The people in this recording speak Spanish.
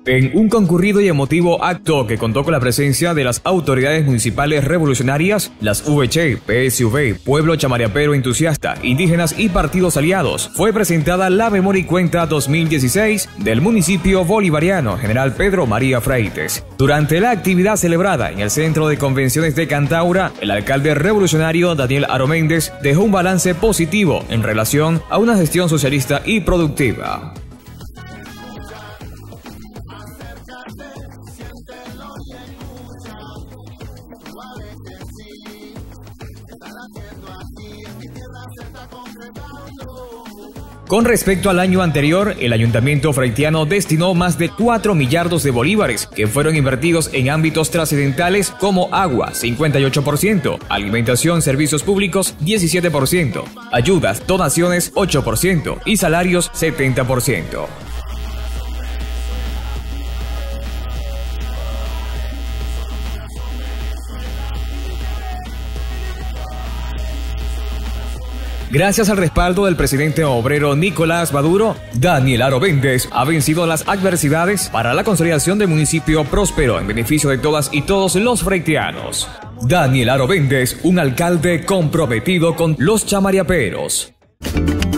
En un concurrido y emotivo acto que contó con la presencia de las autoridades municipales revolucionarias, las VC, PSV, Pueblo Chamariapero Entusiasta, indígenas y partidos aliados, fue presentada la Memoria y Cuenta 2016 del municipio bolivariano General Pedro María Freites. Durante la actividad celebrada en el Centro de Convenciones de Cantaura, el alcalde revolucionario Daniel Aro Méndez dejó un balance positivo en relación a una gestión socialista y productiva. Con respecto al año anterior, el ayuntamiento freitiano destinó más de 4 millardos de bolívares que fueron invertidos en ámbitos trascendentales como agua, 58%, alimentación, servicios públicos, 17%, ayudas, donaciones, 8% y salarios, 70%. Gracias al respaldo del presidente obrero Nicolás Maduro, Daniel Aro Méndez ha vencido las adversidades para la consolidación del municipio próspero en beneficio de todas y todos los freitianos. Daniel Aro Méndez, un alcalde comprometido con los chamariaperos.